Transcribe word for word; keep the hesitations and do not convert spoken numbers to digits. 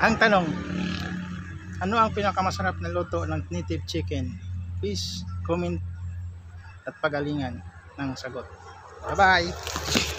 Ang tanong, ano ang pinakamasarap na luto ng native chicken? Please comment at pagalingan ng sagot. Bye bye!